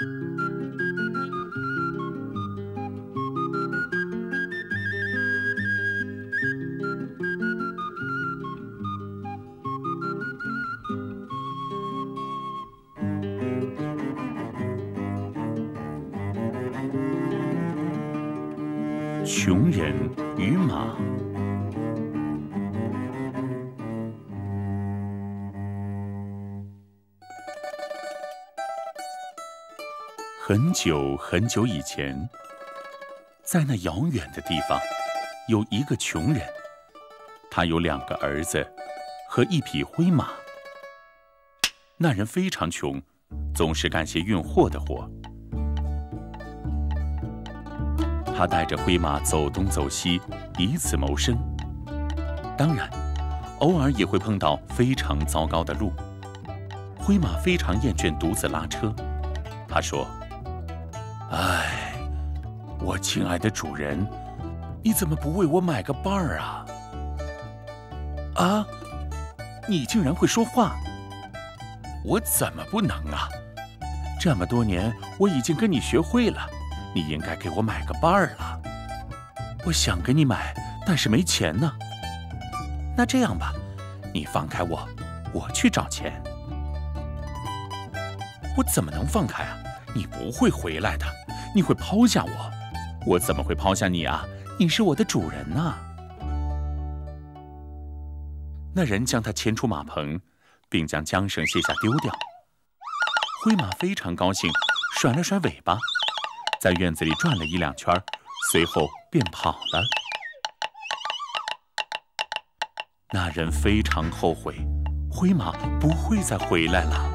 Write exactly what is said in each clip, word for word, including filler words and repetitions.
穷人与马。很久很久以前，在那遥远的地方，有一个穷人，他有两个儿子和一匹灰马。那人非常穷，总是干些运货的活。他带着灰马走东走西，以此谋生。当然，偶尔也会碰到非常糟糕的路。灰马非常厌倦独自拉车，他说：“唉，我亲爱的主人，你怎么不为我买个伴儿啊？”啊，你竟然会说话！我怎么不能啊？这么多年，我已经跟你学会了。你应该给我买个伴儿了。我想给你买，但是没钱呢。那这样吧，你放开我，我去找钱。我怎么能放开啊？你不会回来的，你会抛下我。我怎么会抛下你啊？你是我的主人呐。那人将他牵出马棚，并将缰绳卸下丢掉。灰马非常高兴，甩了甩尾巴，在院子里转了一两圈，随后便跑了。那人非常后悔，灰马不会再回来了。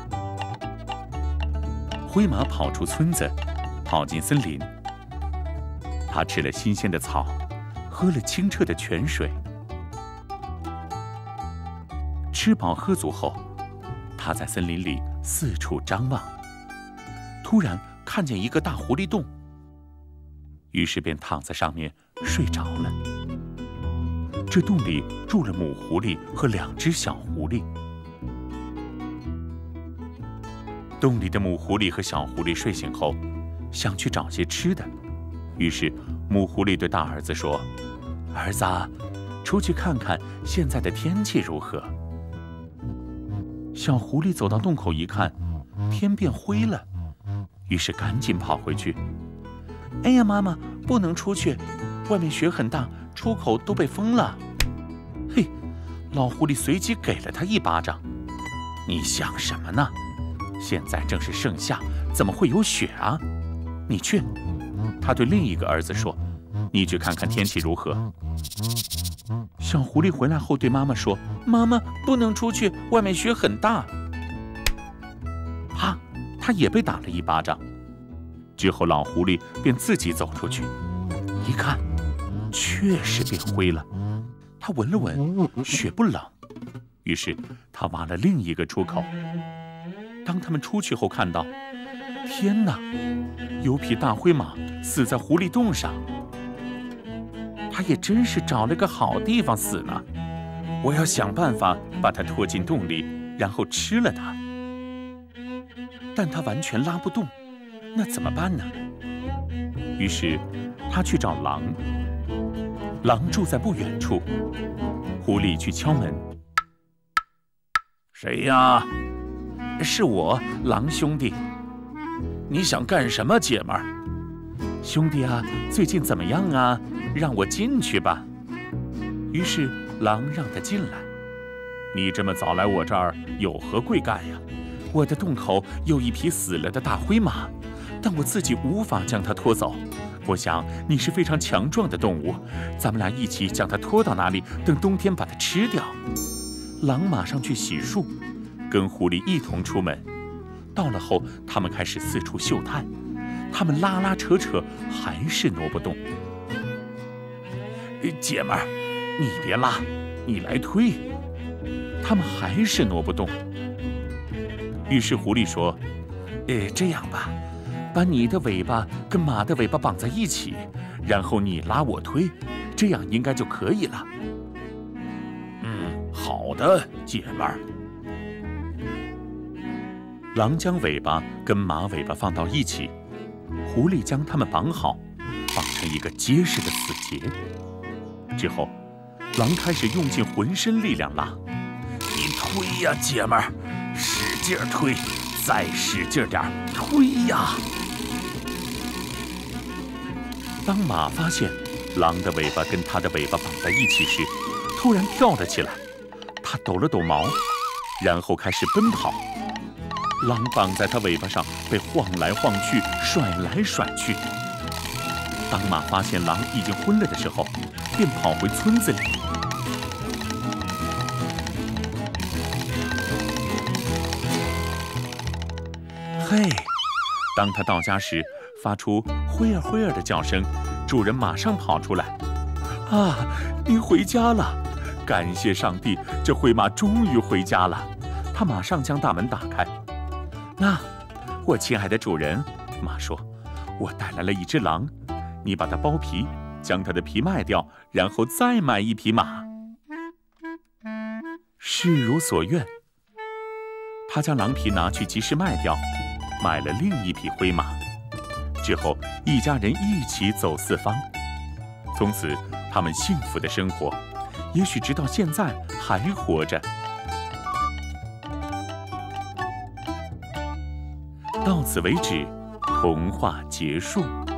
灰马跑出村子，跑进森林。他吃了新鲜的草，喝了清澈的泉水。吃饱喝足后，他在森林里四处张望。突然看见一个大狐狸洞，于是便躺在上面睡着了。这洞里住了母狐狸和两只小狐狸。洞里的母狐狸和小狐狸睡醒后，想去找些吃的，于是母狐狸对大儿子说：“儿子，出去看看现在的天气如何。”小狐狸走到洞口一看，天变灰了。于是赶紧跑回去。哎呀，妈妈，不能出去，外面雪很大，出口都被封了。嘿，老狐狸随即给了他一巴掌。你想什么呢？现在正是盛夏，怎么会有雪啊？你去。他对另一个儿子说：“你去看看天气如何。”小狐狸回来后对妈妈说：“妈妈，不能出去，外面雪很大。”哈，他也被打了一巴掌。之后老狐狸便自己走出去，一看，确实变灰了。他闻了闻，雪不冷，于是他挖了另一个出口。当他们出去后看到，天哪，有匹大灰马死在狐狸洞上。他也真是找了个好地方死呢。我要想办法把它拖进洞里，然后吃了它。但它完全拉不动，那怎么办呢？于是他去找狼。狼住在不远处。狐狸去敲门：“谁呀？”“是我，狼兄弟。”“你想干什么，姐们儿？”“兄弟啊，最近怎么样啊？让我进去吧。”于是狼让他进来。“你这么早来我这儿，有何贵干呀？我的洞口有一匹死了的大灰马，但我自己无法将它拖走。我想你是非常强壮的动物，咱们俩一起将它拖到哪里，等冬天把它吃掉。”狼马上去洗漱，跟狐狸一同出门。到了后，他们开始四处嗅探。他们拉拉扯扯，还是挪不动。“姐们儿，你别拉，你来推。”他们还是挪不动。于是狐狸说：“呃，这样吧，把你的尾巴跟马的尾巴绑在一起，然后你拉我推，这样应该就可以了。”“嗯，好的，姐们儿。” 狼将尾巴跟马尾巴放到一起，狐狸将它们绑好，绑成一个结实的死结。之后，狼开始用尽浑身力量拉。你推呀，姐们儿，使劲推，再使劲点儿，推呀！当马发现狼的尾巴跟它的尾巴绑在一起时，突然跳了起来。它抖了抖毛，然后开始奔跑。狼绑在它尾巴上，被晃来晃去，甩来甩去。当马发现狼已经昏了的时候，便跑回村子里。嘿，当他到家时，发出灰儿灰儿的叫声，主人马上跑出来。啊，您回家了！感谢上帝，这灰马终于回家了。他马上将大门打开。那，我亲爱的主人，马说，我带来了一只狼，你把它剥皮，将它的皮卖掉，然后再买一匹马。事如所愿，他将狼皮拿去集市卖掉，买了另一匹灰马。之后，一家人一起走四方。从此，他们幸福的生活，也许直到现在还活着。到此为止，童话结束。